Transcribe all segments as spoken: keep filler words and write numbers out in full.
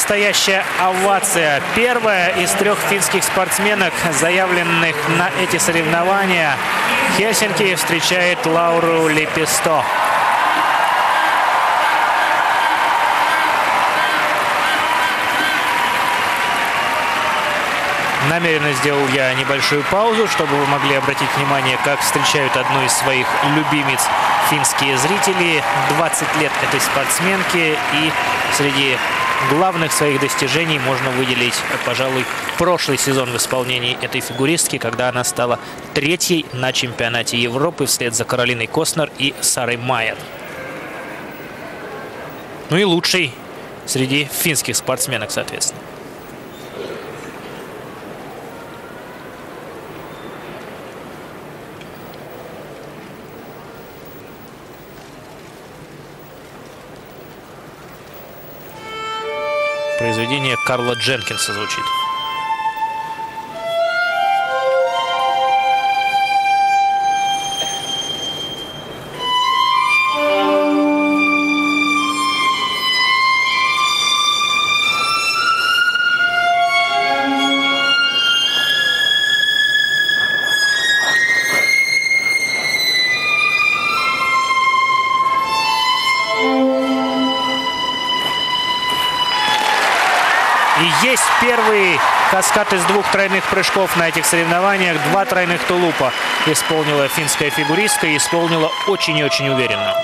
настоящая овация. Первая из трех финских спортсменок, заявленных на эти соревнования. Хельсинки встречает Лауру Леписто. Намеренно сделал я небольшую паузу, чтобы вы могли обратить внимание, как встречают одну из своих любимиц финские зрители. двадцать лет этой спортсменки, и среди главных своих достижений можно выделить, пожалуй, прошлый сезон в исполнении этой фигуристки, когда она стала третьей на чемпионате Европы вслед за Каролиной Костнер и Сарой Майер. Ну и лучшей среди финских спортсменок, соответственно. Произведение Карла Дженкинса звучит. И есть первый каскад из двух тройных прыжков на этих соревнованиях. Два тройных тулупа исполнила финская фигуристка и исполнила очень и очень уверенно.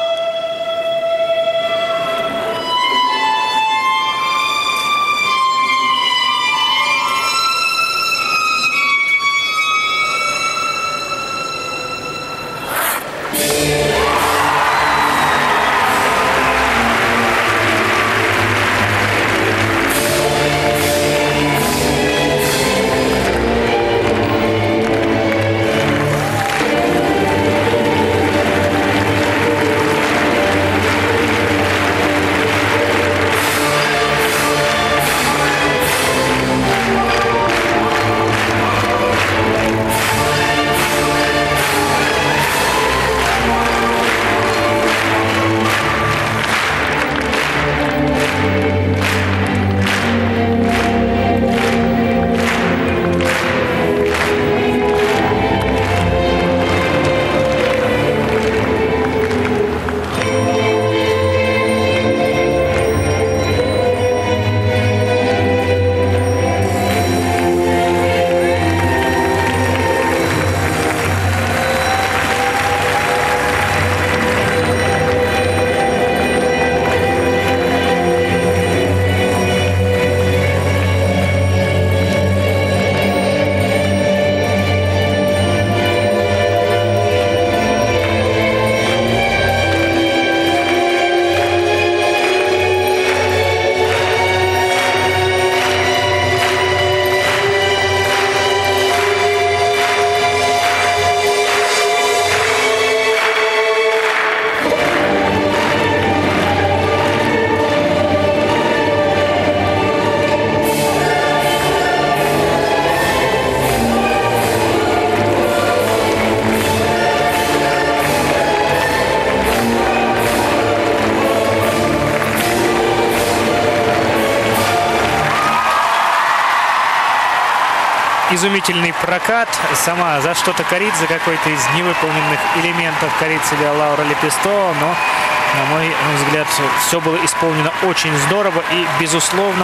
Изумительный прокат. Сама за что-то корит, за какой-то из невыполненных элементов корит себя Лаура Леписто. Но, на мой взгляд, все было исполнено очень здорово. И, безусловно,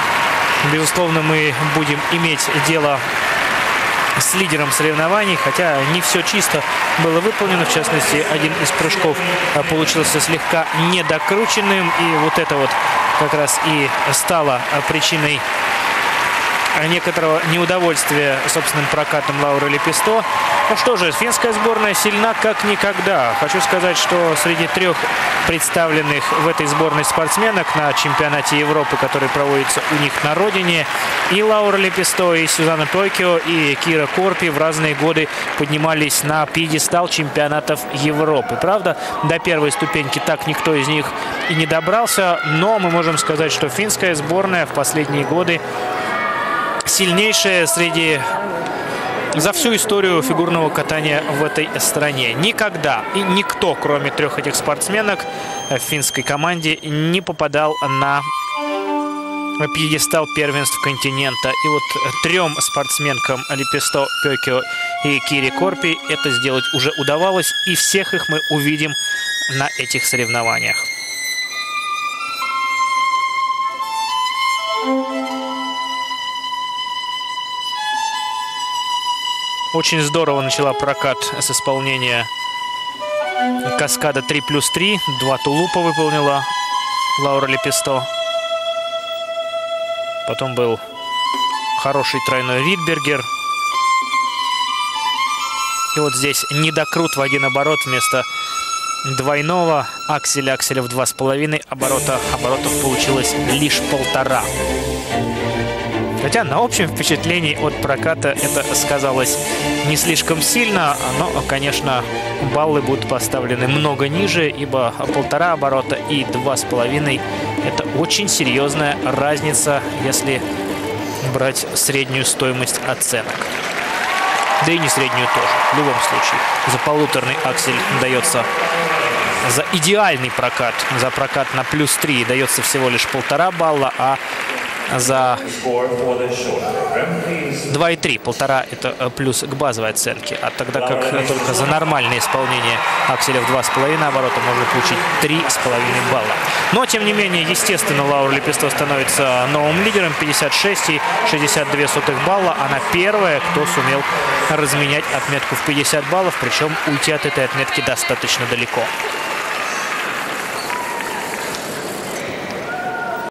безусловно, мы будем иметь дело с лидером соревнований. Хотя не все чисто было выполнено. В частности, один из прыжков получился слегка недокрученным. И вот это вот как раз и стало причиной некоторого неудовольствия собственным прокатом Лауры Леписто. Ну что же, финская сборная сильна как никогда. Хочу сказать, что среди трех представленных в этой сборной спортсменок на чемпионате Европы, который проводится у них на родине, и Лаура Леписто, и Сюзанна Токио, и Кира Корпи в разные годы поднимались на пьедестал чемпионатов Европы. Правда, до первой ступеньки так никто из них и не добрался, но мы можем сказать, что финская сборная в последние годы сильнейшая среди за всю историю фигурного катания в этой стране. Никогда и никто, кроме трех этих спортсменок в финской команде, не попадал на пьедестал первенств континента. И вот трем спортсменкам Лепесто, Пёкио и Кире Корпи это сделать уже удавалось. И всех их мы увидим на этих соревнованиях. Очень здорово начала прокат с исполнения каскада три плюс три. Два тулупа выполнила Лаура Лепесто. Потом был хороший тройной Ридбергер. И вот здесь недокрут в один оборот вместо двойного акселя, акселя в два с половиной оборота. Оборотов получилось лишь полтора. Хотя на общем впечатлении от проката это сказалось не слишком сильно, но, конечно, баллы будут поставлены много ниже, ибо полтора оборота и два с половиной – это очень серьезная разница, если брать среднюю стоимость оценок. Да и не среднюю тоже. В любом случае, за полуторный аксель дается, за идеальный прокат, за прокат на плюс три дается всего лишь полтора балла, а за два и три, полтора это плюс к базовой оценке, а тогда как только за нормальное исполнение акселя в два с половиной оборота можно получить три с половиной балла. Но, тем не менее, естественно, Лаура Лепесто становится новым лидером, пятьдесят шесть и шестьдесят две сотых балла. Она первая, кто сумел разменять отметку в пятьдесят баллов, причем уйти от этой отметки достаточно далеко.